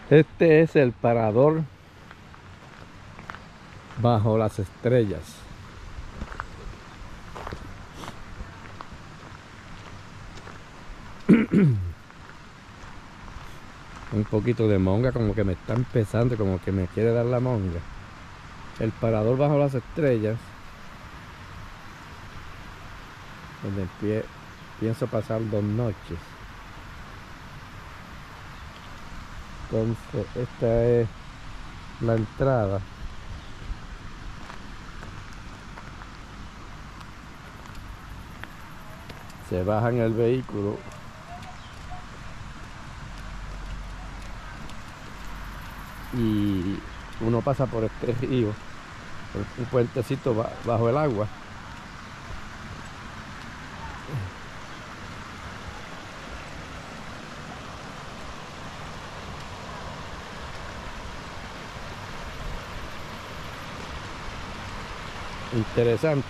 Este es el parador bajo las estrellas. Un poquito de monga, como que me está empezando, como que me quiere dar la monga. El parador bajo las estrellas, donde pienso pasar 2 noches. Entonces esta es la entrada. Se baja en el vehículo y uno pasa por este río, un puentecito bajo el agua. Interesante.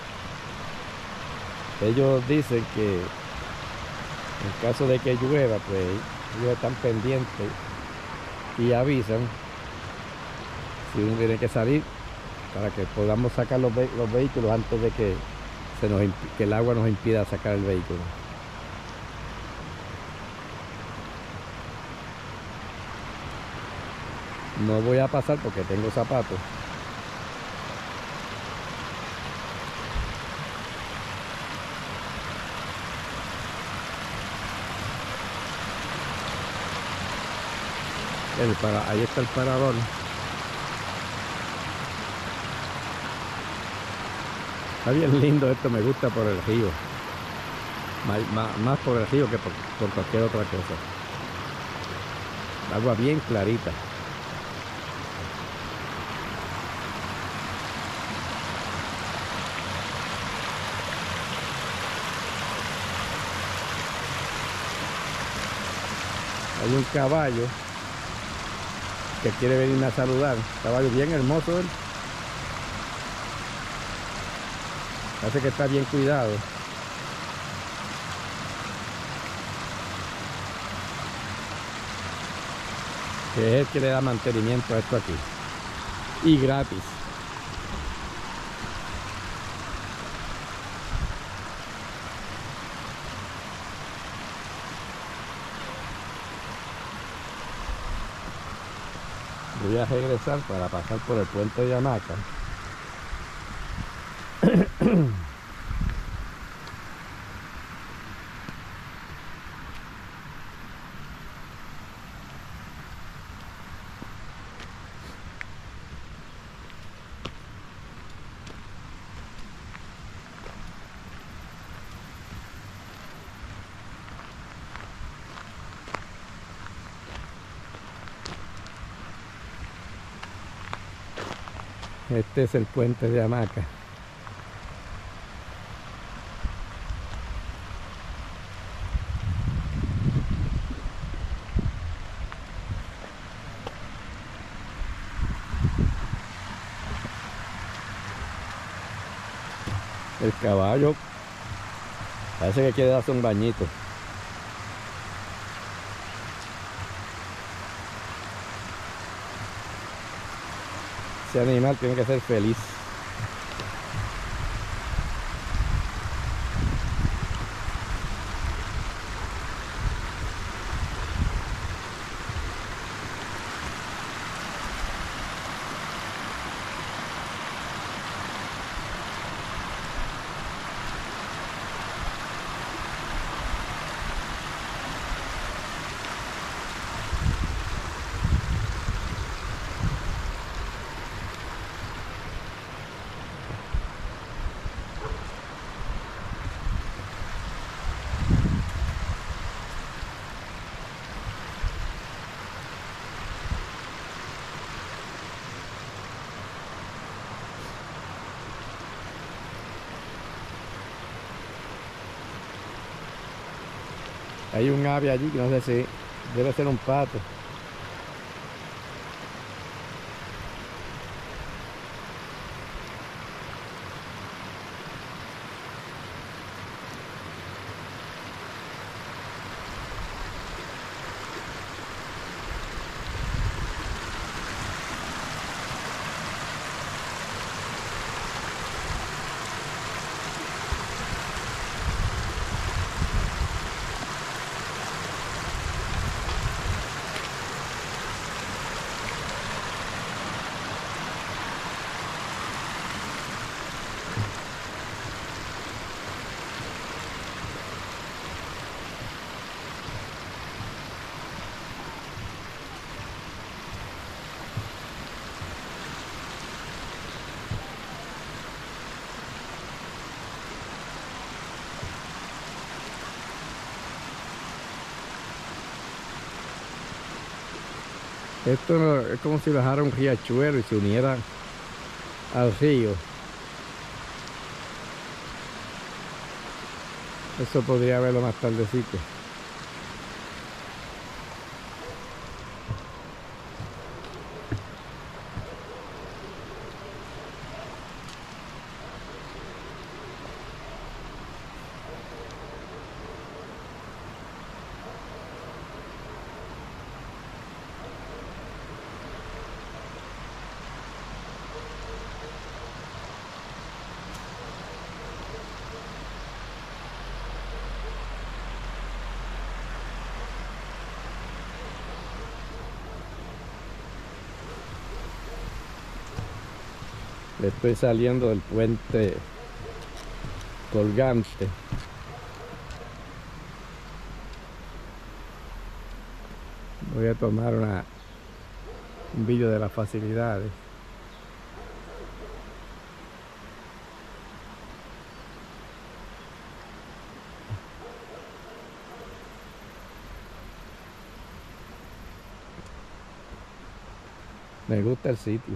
Ellos dicen que en caso de que llueva, pues ellos están pendientes y avisan si uno tiene que salir para que podamos sacar los vehículos antes de que que el agua nos impida sacar el vehículo. No voy a pasar porque tengo zapatos. Ahí está el parador. Está bien lindo esto, me gusta por el río. Más por el río que por cualquier otra cosa. Agua bien clarita. Hay un caballo que quiere venirme a saludar. Caballo bien hermoso él. Parece que está bien cuidado. Que es el que le da mantenimiento a esto aquí. Y gratis. Voy a regresar para pasar por el puente de Hamaca. Este es el puente de Hamaca. El caballo parece que quiere darse un bañito. Ese animal tiene que ser feliz. Hay un ave allí que no sé si debe ser un pato. Esto es como si bajara un riachuelo y se uniera al río. Eso podría verlo más tardecito. Estoy saliendo del puente colgante. Voy a tomar un vídeo de las facilidades. Me gusta el sitio.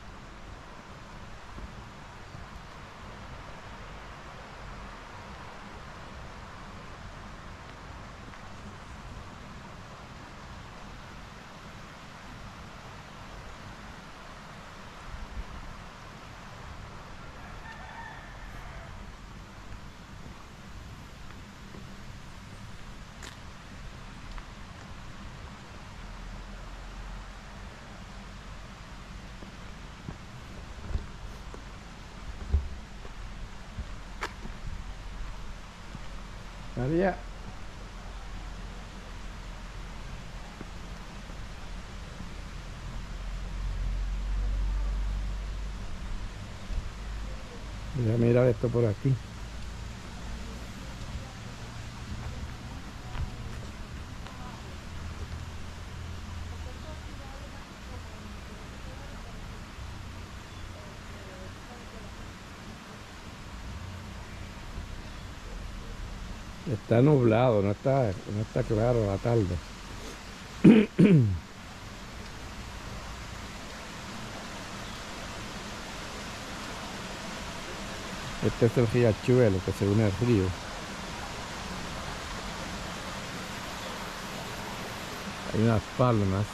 María. Voy a mirar esto por aquí. Está nublado, no está claro la tarde. Este es el riachuelo que se une al río. Hay unas palmas.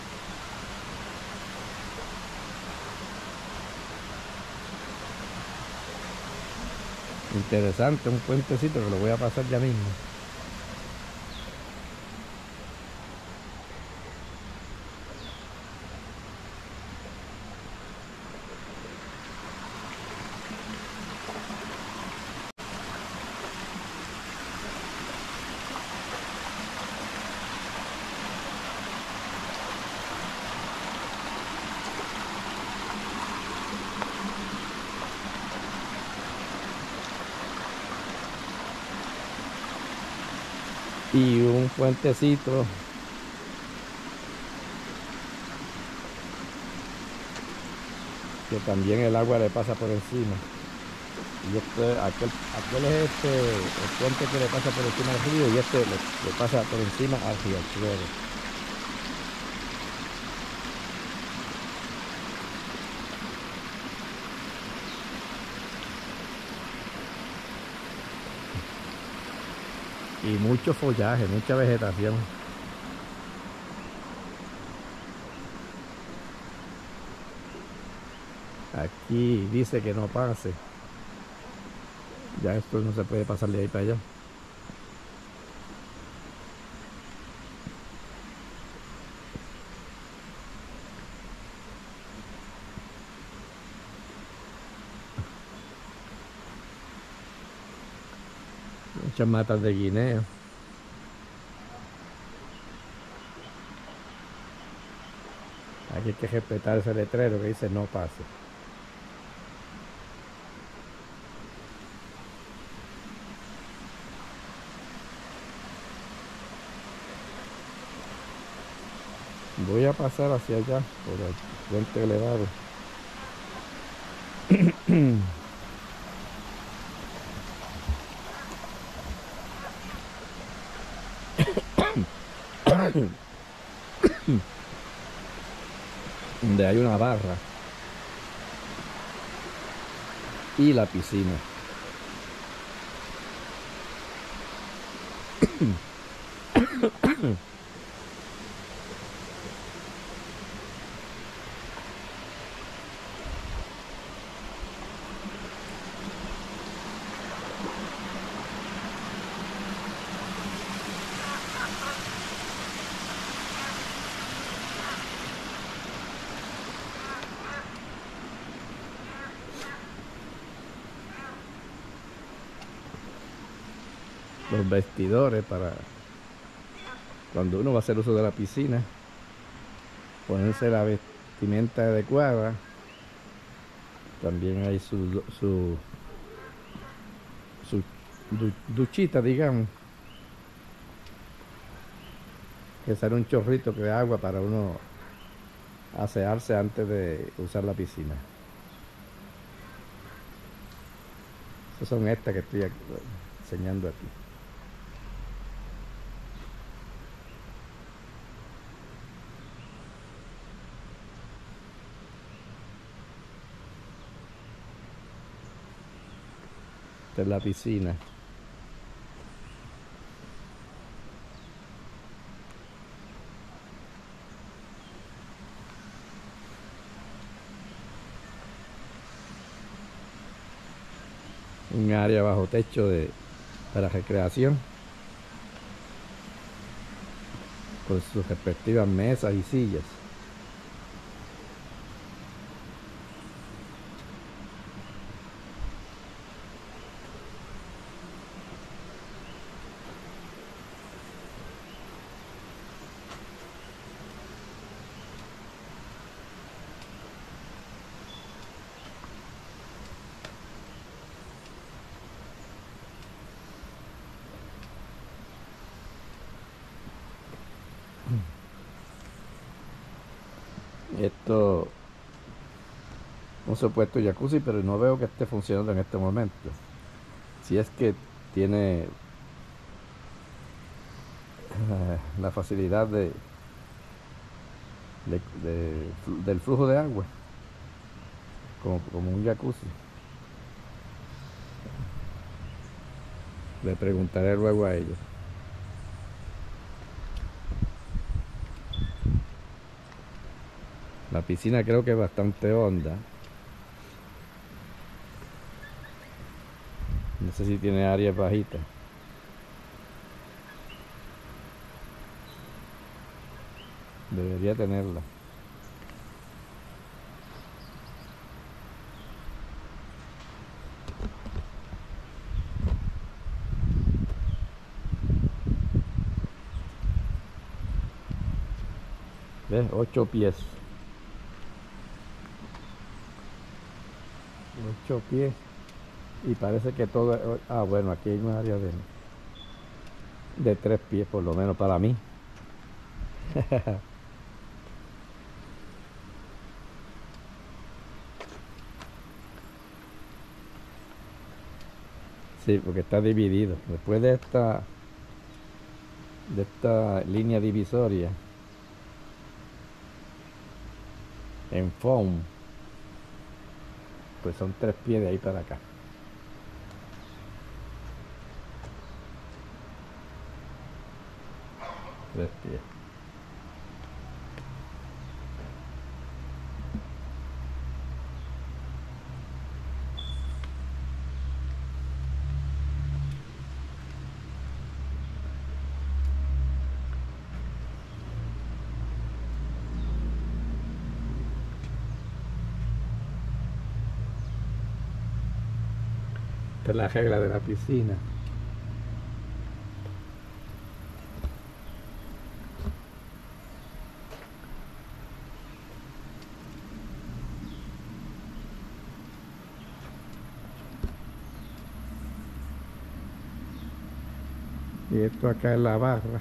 Interesante, un puentecito que lo voy a pasar ya mismo. Y un puentecito que también el agua le pasa por encima. Y aquel es el puente que le pasa por encima del río, y este le pasa por encima al riachuelo. Y mucho follaje, mucha vegetación. Aquí dice que no pase. Ya esto no se puede pasar de ahí para allá. Muchas matas de guineo. Aquí hay que respetar ese letrero que dice no pase. Voy a pasar hacia allá por el puente elevado. donde hay una barra y la piscina. Los vestidores para cuando uno va a hacer uso de la piscina, ponerse la vestimenta adecuada. También hay su duchita, digamos, que sale un chorrito de agua para uno asearse antes de usar la piscina. Esas son estas que estoy enseñando aquí. Esta es la piscina. Un área bajo techo para recreación, con sus respectivas mesas y sillas. Esto un supuesto jacuzzi, pero no veo que esté funcionando en este momento. Si es que tiene la facilidad del flujo de agua, como un jacuzzi. Le preguntaré luego a ellos. La piscina creo que es bastante honda. No sé si tiene áreas bajitas. Debería tenerla. ¿Ves? 8 pies. 8 pies. Y parece que todo... Ah, bueno, aquí hay un área de 3 pies, por lo menos para mí. Sí, porque está dividido. Después de esta línea divisoria en foam, pues son 3 pies de ahí para acá. Tres pies. Esta es la regla de la piscina. Y esto acá es la barra.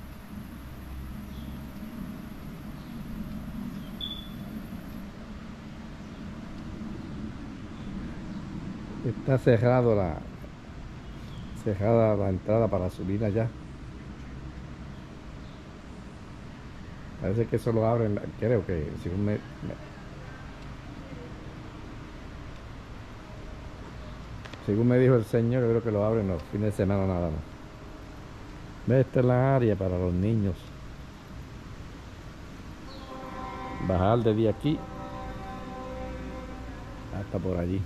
Está cerrada la entrada para subir allá. Parece que eso lo abren, creo que según me dijo el señor, yo creo que lo abren los fines de semana nada más. Ve, esta es la área para los niños. Bajar desde aquí hasta por allí.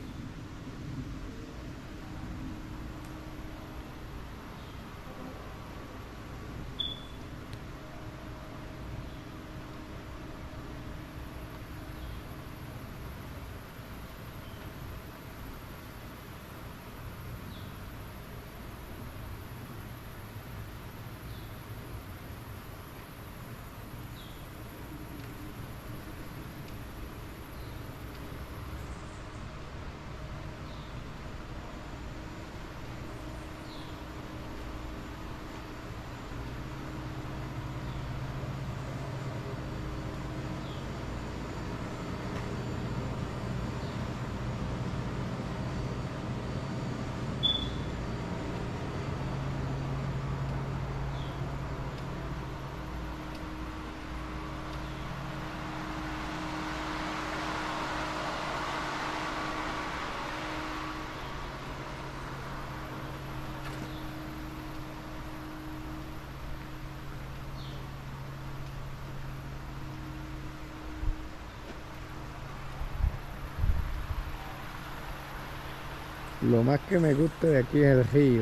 Lo más que me gusta de aquí es el río.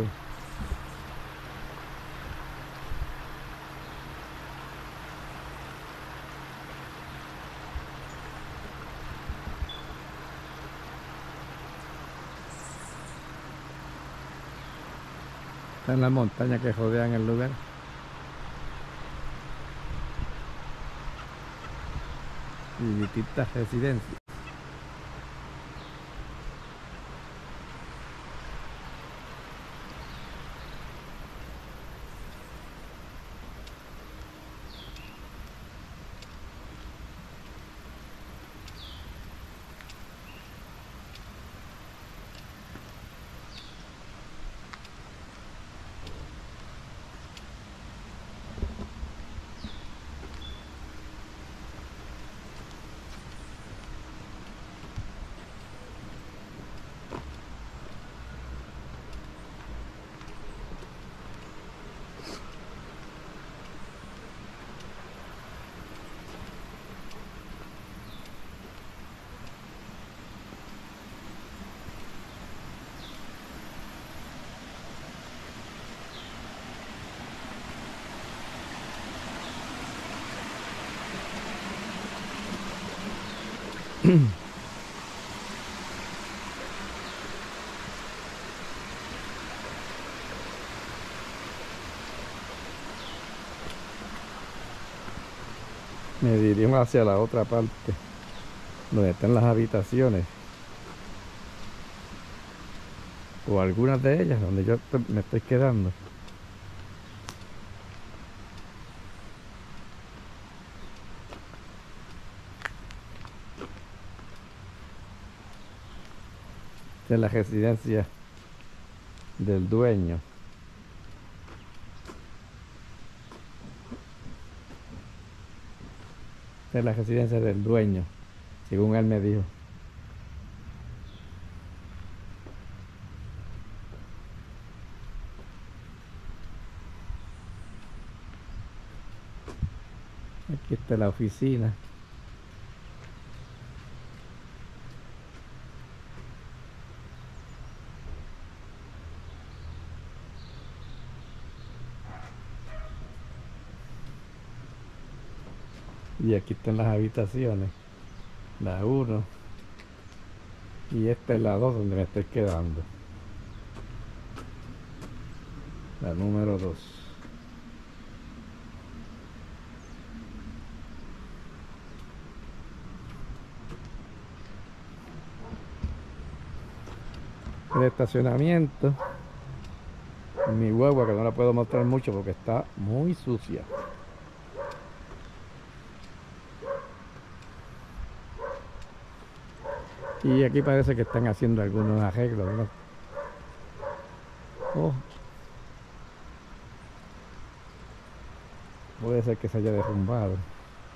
Están las montañas que rodean el lugar. Y distintas residencias. Me dirijo hacia la otra parte, donde están las habitaciones, o algunas de ellas, donde yo me estoy quedando. Esta es la residencia del dueño. Esta es la residencia del dueño, según él me dijo. Aquí está la oficina. Y aquí están las habitaciones. La 1. Y esta es la 2 donde me estoy quedando. La número 2. El estacionamiento. Mi guagua, que no la puedo mostrar mucho porque está muy sucia. Y aquí parece que están haciendo algunos arreglos, ¿no? Oh. Puede ser que se haya derrumbado.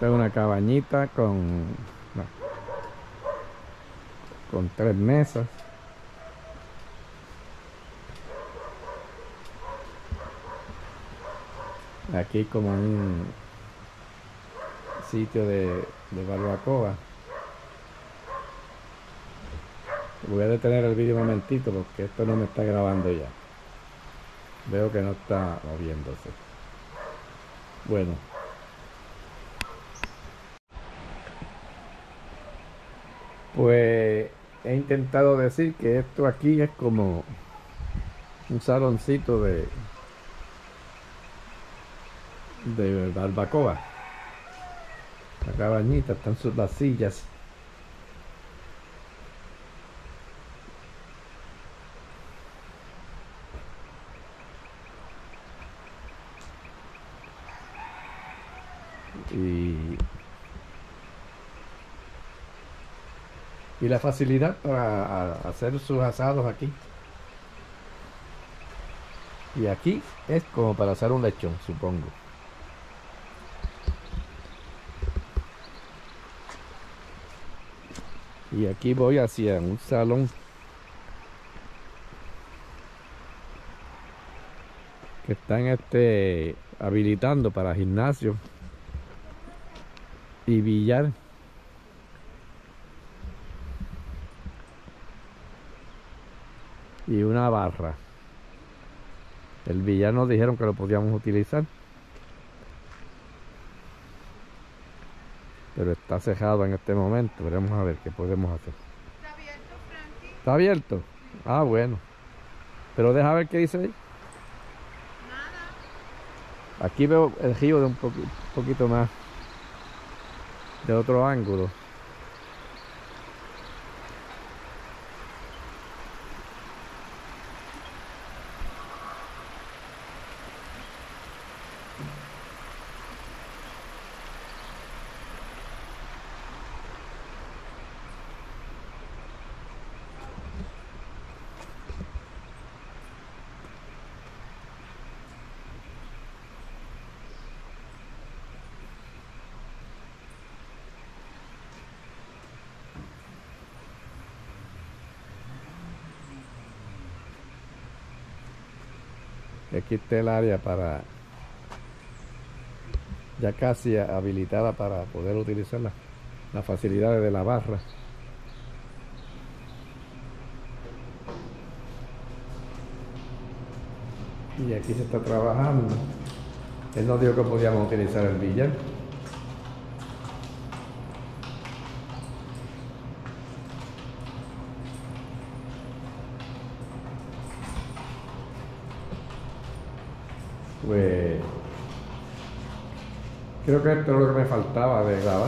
Esta es una cabañita con 3 mesas. Aquí como un sitio de barbacoa. Voy a detener el vídeo un momentito porque esto no me está grabando ya. Veo que no está moviéndose. Bueno. Pues he intentado decir que esto aquí es como un saloncito de barbacoa. La cabañita, están las sillas. Y la facilidad para hacer sus asados aquí. Y aquí es como para hacer un lechón, supongo. Y aquí voy hacia un salón que están habilitando para gimnasio y billar. Y una barra. El billar nos dijeron que lo podíamos utilizar, pero está cerrado en este momento. Veremos a ver qué podemos hacer. ¿Está abierto, Frankie? ¿Está abierto? Ah, bueno. Pero deja ver qué dice ahí. Nada. Aquí veo el río de un poquito más de otro ángulo. Aquí está el área para ya casi habilitada para poder utilizar las facilidades de la barra. Y aquí se está trabajando. Él nos dijo que podíamos utilizar el billar. Pues creo que esto es lo que me faltaba de grabar.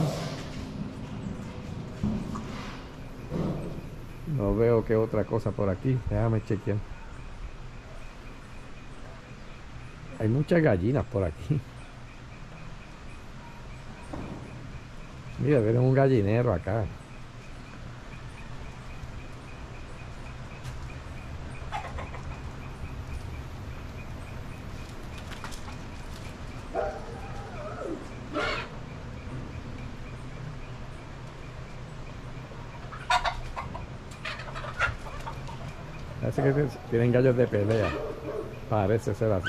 No veo que otra cosa por aquí. Déjame chequear. Hay muchas gallinas por aquí. Mira, viene un gallinero acá. Parece que tienen gallos de pelea. Parece ser así.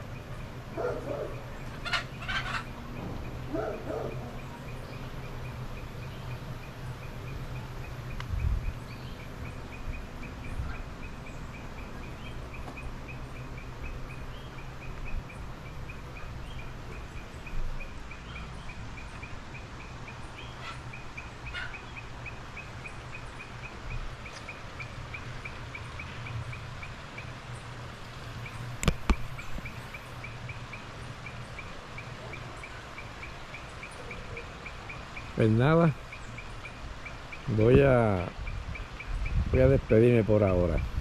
Pues nada, voy a despedirme por ahora.